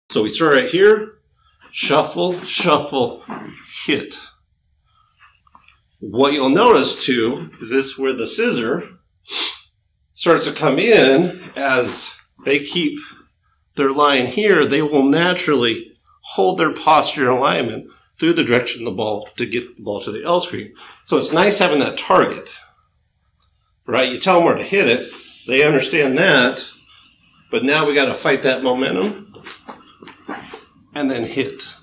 So we start right here, shuffle, shuffle, hit. What you'll notice too is this where the scissor starts to come in as they keep their line here, they will naturally hold their posture and alignment through the direction of the ball to get the ball to the L screen. So it's nice having that target, right? You tell them where to hit it, they understand that, but now we got to fight that momentum and then hit.